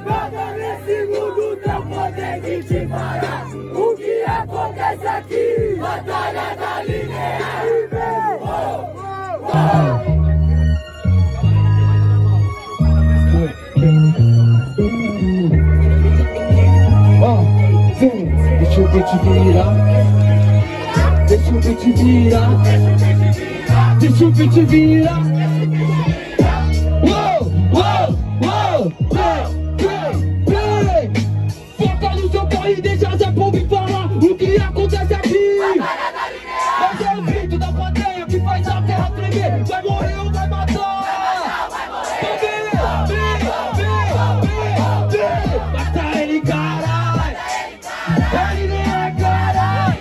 Nada nesse mundo não consegue te parar. O que acontece aqui? Batalha da linear. Deixa eu te virar. Deixa eu te virar. Deixa eu te virar. Uou, uou, uou. Foca no seu corre e deixa Zé Povo falar o que acontece aqui. Esse é o grito da plateia que faz a terra tremer. Vai morrer ou vai matar? Vai morrer. Mata ele, caralho. Ele nem é caralho.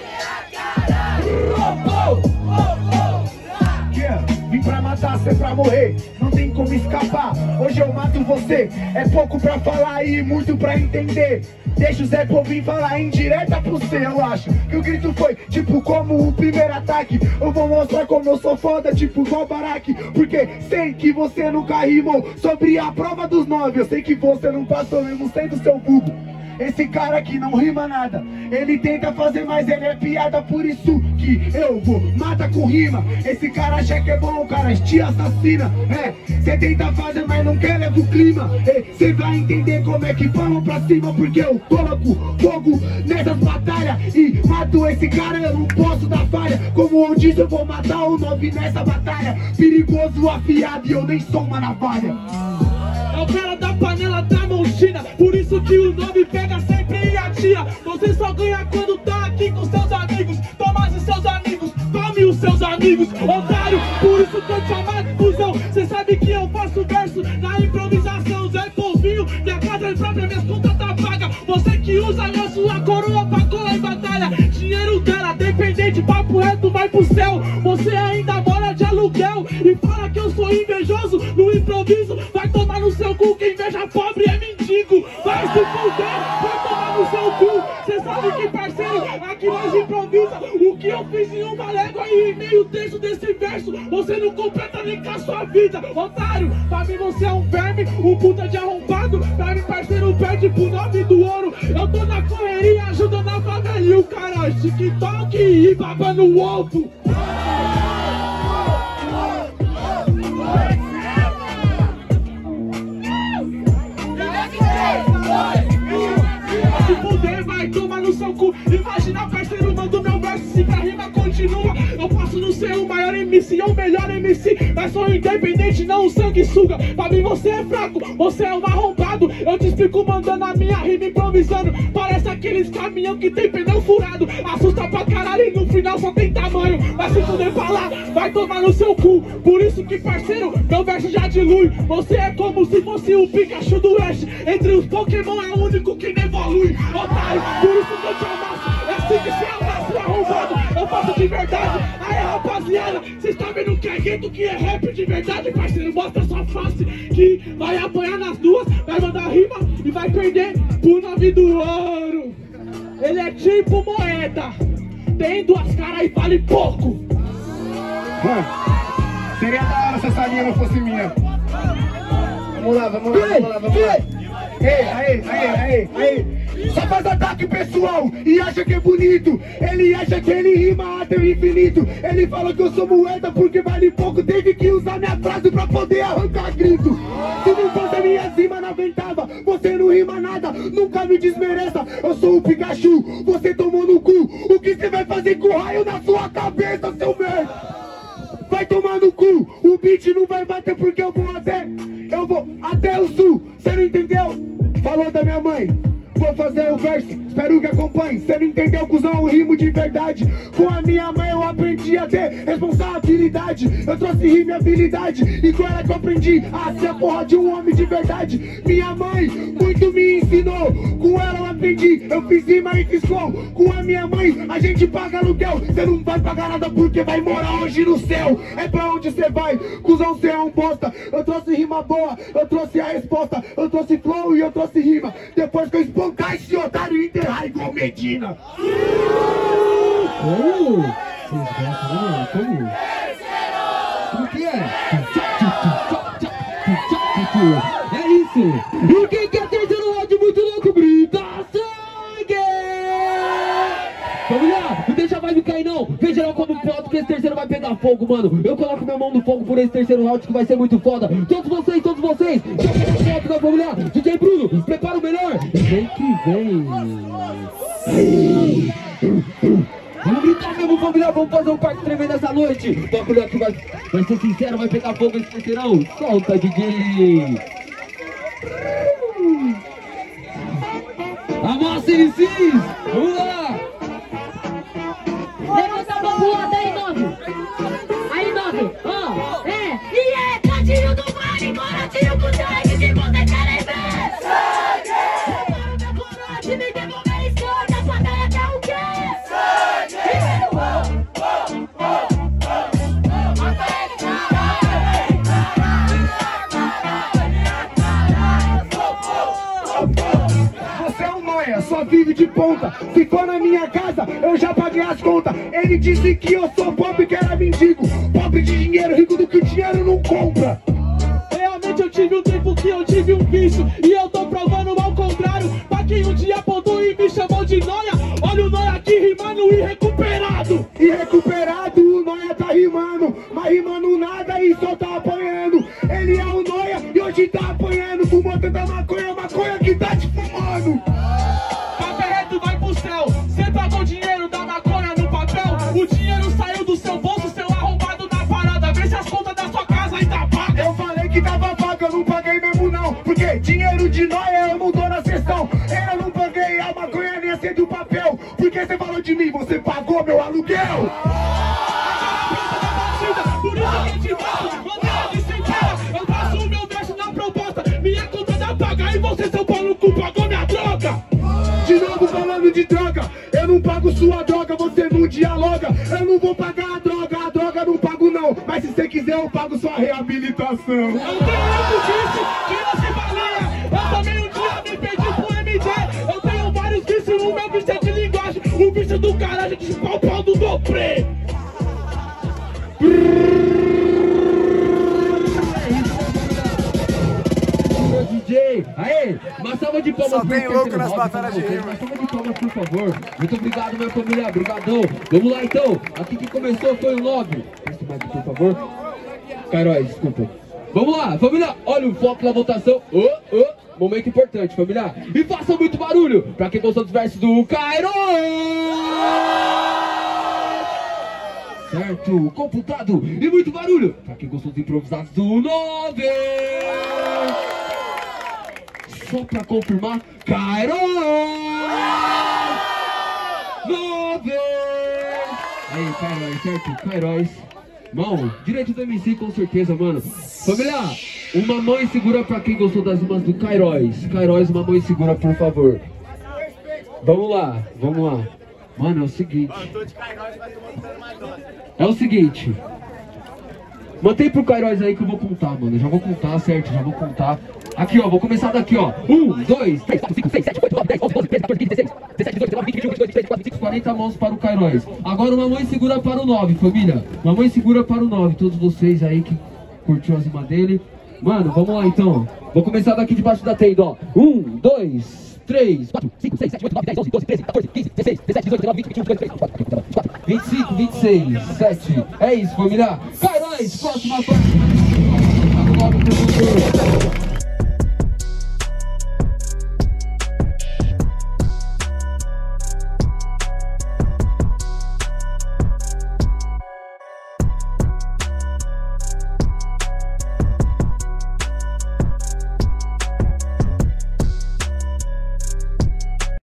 Vim pra matar, cê pra morrer. Não tem como escapar. Hoje eu mato você. É pouco pra falar e muito pra entender. Deixa o Zé Povinho falar em direta pro cê. Eu acho que o grito foi tipo como o primeiro ataque. Eu vou mostrar como eu sou foda, tipo igual Barack. Porque sei que você nunca rimou sobre a prova dos 9. Eu sei que você não passou mesmo sendo seu burro. Esse cara aqui não rima nada. Ele tenta fazer, mas ele é piada. Por isso que eu vou, mata com rima. Esse cara acha que é bom, o cara te assassina. Cê tenta fazer, mas não quer levar o clima. Cê vai entender como é que vamos pra cima. Porque eu coloco fogo nessas batalhas e mato esse cara, eu não posso dar falha. Como eu disse, eu vou matar o 9 nessa batalha. Perigoso, afiado e eu nem sou uma navalha. É o cara da panela da Monchina. Por isso que o 9 pega sempre e atira. Você só ganha quando tá aqui com seus amigos. Toma os seus amigos, tome os seus amigos, otário. Por isso que eu te chamo de fusão. Cê sabe que eu faço verso na improvisação. Zé Povinho, minha casa é própria, minhas contas tá paga. Você que usa a sua coroa pra colar em batalha. Dinheiro dela, dependente, papo reto, vai pro céu. Você ainda mora de aluguel e fala que eu sou invejoso no improviso. Vai tomar no seu cu, quem inveja pobre é mendigo. Vai se fuder, vai tomar no seu cu. Cê sabe que, parceiro, aqui nós improvisa. O que eu fiz em uma légua e em meio texto desse verso, você não completa nem com a sua vida, otário. Pra mim você é um verme, um puta de arrombado. Pra mim, parceiro, perde pro 9 do ouro. Eu tô na correria, ajudando a favela e o cara TikTok e babando o ovo. Se puder, vai tomar no seu cu. Imagina, parceiro, manda o meu verso. Se a rima continua, eu posso não ser o maior MC ou o melhor MC, mas sou independente, não um sanguessuga. Pra mim você é fraco, você é um arrombado. Eu te explico mandando a minha rima improvisando. Parece aqueles caminhão que tem pneu furado. Assusta pra caralho e no final só tem tamanho. Mas se puder falar, vai tomar no seu cu. Por isso que, parceiro, meu verso já dilui. Você é como se fosse o Pikachu do Ash. Entre os Pokémon é o único que não evolui, otário. Por isso que eu te amasso. É assim que se amassa, arrombado. Eu faço de verdade. Aí, rapaziada, cês tá vendo que é gueto, que é rap de verdade, parceiro? Mostra sua face, que vai apanhar nas duas, vai mandar rima e vai perder pro 9 do ouro. Ele é tipo moeda, tem duas caras e vale pouco. Mano, seria da hora se essa linha não fosse minha. Vamos lá, vamos lá, vamos lá, vamos lá. Aí. Só faz ataque pessoal e acha que é bonito. Ele acha que ele rima até o infinito. Ele fala que eu sou moeda porque vale pouco. Teve que usar minha frase pra poder arrancar grito. Se não fosse a minha rima, não aguentava. Você não rima nada, nunca me desmereça. Eu sou o Pikachu, você tomou no cu. O que você vai fazer com o raio na sua cabeça, seu merda? Vai tomar no cu, o beat não vai bater porque eu vou até o sul. Você não entendeu? Falou da minha mãe. Vou fazer o verso, espero que acompanhe. Cê não entendeu, cuzão, eu rimo de verdade. Com a minha mãe eu aprendi a ter responsabilidade. Eu trouxe rima e habilidade, e com ela que eu aprendi a ser a porra de um homem de verdade. Minha mãe muito me ensinou, com ela eu aprendi. Eu fiz rima e fiz flow. Com a minha mãe a gente paga aluguel. Cê não vai pagar nada porque vai morar hoje no céu. É pra onde cê vai, cuzão, cê é um bosta. Eu trouxe rima boa, eu trouxe a resposta. Eu trouxe flow e eu trouxe rima. Depois que eu espancar esse otário e enterrar igual Medina. Como que é? É isso. E quem quer ter no Vem geral como pode, que esse terceiro vai pegar fogo, mano. Eu coloco minha mão no fogo por esse terceiro round que vai ser muito foda. Todos vocês, foto da família. DJ Bruno, prepara o melhor. Vem que vem. Vamos gritar mesmo, família, vamos fazer um parque tremendo essa noite. O bagulho aqui vai ser sincero, vai pegar fogo esse terceirão. Solta, DJ. Amassa, MCs. Vamos lá. Levanta a mão pro lado aí, 9. Aí, 9. Ó, E é, Cadinho do Vale, Moratinho com sangue, de você querem ver. Sangue! Repara meu corote, me devolver esconda, a plateia quer o quê? Você é um nóia, só vive de ponta. Se for na minha casa, eu já paguei as contas. Ele disse que eu sou pobre, que era mendigo. Pobre de dinheiro, rico do que o dinheiro não compra. Realmente eu tive um tempo que eu tive um vício, e eu tô provando ao contrário. Pra quem um dia apontou e me chamou de nóia, olha o nóia aqui rimando e recuperado. E recuperado, o nóia tá rimando, mas rimando nada e só tá apanhando. Ele é o nóia e hoje tá apanhando, fumando tanta maconha, maconha que tá te fumando. Café reto vai pro céu, cê pagou dinheiro da maconha no papel. O dinheiro saiu do seu bolso, seu arrombado na parada. Vê se as contas da sua casa ainda pagam. Eu falei que tava pago, eu não paguei mesmo não, porque dinheiro de nóia eu não dou na sessão. Eu não paguei a maconha nem aceito o papel, porque você falou de mim, você pagou meu aluguel. Por isso que eu te falo, bandeira de central. Eu faço o meu verso na proposta, minha conta dá paga e você, seu pau no cu, pagou minha droga. De novo falando de droga, eu não pago sua droga, você não dialoga. Eu não vou pagar a droga não pago não, mas se você quiser eu pago sua reabilitação. Eu tenho muito disso, que você baleia. Eu também um dia me perdi pro MD. Eu tenho vários vícios, o meu vício é de linguagem. O vício do caralho de pau do Dopré. DJ, aê, uma salva de palmas. Só tem louco nas batalhas de rima. Uma salva de palmas, por favor. Muito obrigado, minha família, brigadão. Vamos lá então, aqui que começou foi o 9. Esse mais, por favor. Cairóis, desculpa. Vamos lá, família, olha o foco na votação. Momento importante, família. E façam muito barulho pra quem gostou dos versos do Cairóis. Certo, computado. E muito barulho pra quem gostou dos improvisados do 9. Só pra confirmar, Cairóis 9. Aí, Cairóis, certo? Cairóis. Mão, direito do MC com certeza, mano. Família, uma mão e segura pra quem gostou das rimas do Cairóis. Cairóis, uma mão e segura, por favor. Vamos lá, vamos lá. Mano, é o seguinte. É o seguinte. Mantém pro Cairóis aí que eu vou contar, mano. Eu já vou contar, certo? Já vou contar. Aqui, ó, vou começar daqui, ó. 1, 2, 3, 4, 5, 6, 7, 8, 9, 10, 11, 12, 13, 14, 15, 16, 17, 18, 19, 20, 21, 22, 23, 24, 25, 40 mãos para o Cairóis. Agora uma mão e segura para o 9, família. Uma mão e segura para o 9. Todos vocês aí que curtiu a rima dele. Mano, vamos lá então. Vou começar daqui debaixo da tenda, ó. 1, 2, 3, 4, 5, 6, 7, 8, 9, 10, 11, 12, 13, 14, 15, 16, 17, 18, 19, 20, 21, 22, 23, 24, 25, 26, 7. É isso, família. Cairóis, próxima parte.